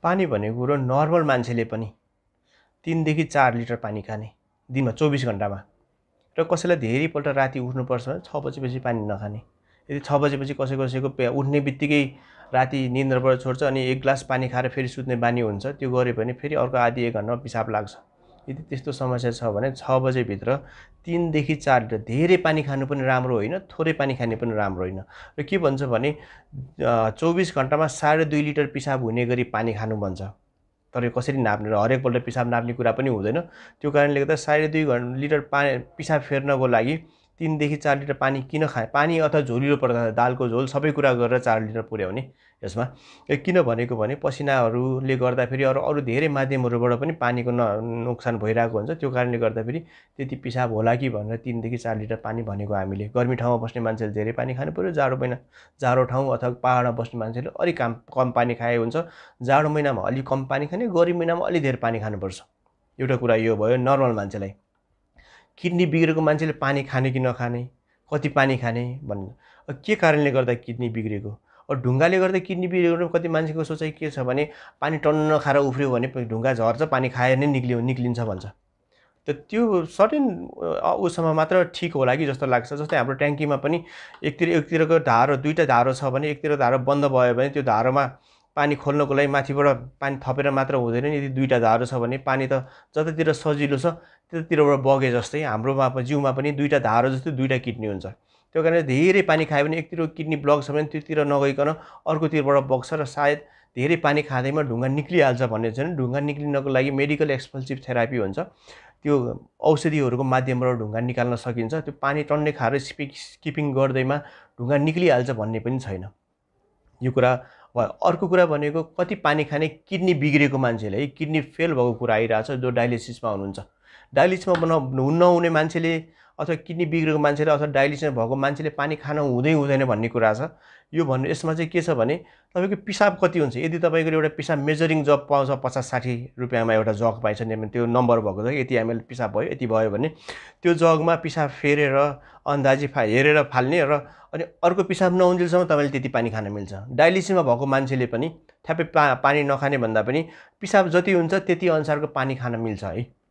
पानी भनेको कुरो नर्मल मान्छेले पनि 3 देखि 4 लिटर पानी खाने दिनमा 24 घण्टामा र कसैलाई धेरैपल्ट राति उठ्नुपर्छ भने 6 बजेपछि पानी नखाने। यदि 6 बजेपछि कसैको उठ्ने बित्तिकै राति निन्द्राबाट छोड्छ अनि 1 ग्लास पानी खाएर फेरि सुत्ने बानी हुन्छ, त्यो गऱ्यो भने फेरि अर्को आधी 1 घण्टामा पिसाब लाग्छ। यदि त्यस्तो समस्या छ भने 6 बजेभित्र 3 देखि 4 लिटर, धेरै पानी खानु पनि राम्रो होइन, थोरै पानी खाने पनि राम्रो होइन। र के भन्छ भने 24 घण्टामा 2.5 लिटर पिसाब हुने गरी पानी खानु भन्छ। तर यो कसरी नाप्ने र हरेकपल्ट पिसाब नाप्ने कुरा पनि हुँदैन। त्यो कारणले गर्दा 2.5 लिटर पिसाब फेर्नको लागि 3 देखि 4 लिटर पानी किन खाए? पानी अथवा झोलिलो पदार्थ, दालको झोल सबै कुरा गरेर 4 लिटर पुर्याउने यसमा। किन भनेको भने पसिनाहरूले गर्दाखेरि अरू धेरै माध्यमहरूबाट पनि पानीको नोक्सान भइरहेको हुन्छ। त्यो कारणले गर्दाखेरि त्यति पिसाब होला कि भनेर 3 देखि 4 लिटर पानी भनेको हामीले। गर्मी ठाउँमा बस्ने मान्छेले धेरै पानी खानु पर्यो, जाडो ठाउँ अथवा पहाडमा बस्ने मान्छेले अलिक कम पानी खाए हुन्छ। जाडो महिनामा अलिक कम पानी खाने, गर्मी महिनामा अलिक धेरै पानी खानुपर्छ। एउटा कुरा यो भयो नर्मल मान्छेलाई। किडनी बिग्रेको मान्छेले पानी खाने कि नखाने, कति पानी खाने भन्ने, के कारणले गर्दा किडनी बिग्रेको? ढुङ्गाले गर्दा किडनी बिग्रेको कति मान्छेको सोचाइ के छ भने पानी टन्न खाएर उफ्रियो भने ढुङ्गा झर्छ, पानी खाएर नै निक्लिन्छ भन्छ। त त्यो सर्टेन उसमा मात्र ठिक होला कि जस्तो लाग्छ। जस्तै हाम्रो ट्याङ्कीमा पनि एकतिरको धारो, दुईटा धारो छ भने एकतिर धारो बन्द भयो भने त्यो धारोमा पानी खोल्नको लागि माथिबाट पानी थपेर मात्र हुँदैन। यदि दुईटा धारो छ भने पानी त जतातिर सजिलो छ त्यतातिरबाट बगे जस्तै हाम्रोमा जिउमा पनि दुईटा धारो जस्तै दुईटा किडनी हुन्छ। त्यो कारणले धेरै पानी खायो भने एकतिर किडनी ब्लक छ भने त्योतिर नगइकन अर्कोतिरबाट बग्छ र सायद धेरै पानी खाँदैमा ढुङ्गा निक्लिहाल्छ भन्ने छैन। ढुङ्गा निक्लिनको लागि मेडिकल एक्सपल्सिभ थेरापी हुन्छ, त्यो औषधिहरूको माध्यमबाट ढुङ्गा निकाल्न सकिन्छ। त्यो पानी टन्नै खाएर स्किपिङ गर्दैमा ढुङ्गा निक्लिहाल्छ भन्ने पनि छैन। यो कुरा भयो। अर्को कुरा भनेको कति पानी खाने किडनी बिग्रेको मान्छेले, है किडनी फेल भएको कुरा आइरहेछ, जो डायलिसिसमा हुनुहुन्छ। डायलिसिसमा नहुने मान्छेले अथवा किडनी बिग्रेको मान्छेले अथवा डायलिसिसमा भएको मान्छेले पानी खान हुँदैन भन्ने कुरा छ। यो भन्नु यसमा चाहिँ के छ भने तपाईँको पिसाब कति हुन्छ। यदि तपाईँको एउटा पिसाब मेजरिङ जग पाउँछ 50-60 रुपियाँमा एउटा जग पाइन्छ, त्यो नम्बर भएको छ, यति एमएल पिसाब भयो यति भयो भने त्यो जगमा पिसाब फेरेर अन्दाजी हेरेर फाल्ने र अनि अर्को पिसाब नहुन्जेलसम्म तपाईँले त्यति पानी खान मिल्छ। डायलिसिसमा भएको मान्छेले पनि ठ्याप्पै पानी नखाने भन्दा पनि पिसाब जति हुन्छ त्यति अनुसारको पानी खान मिल्छ है।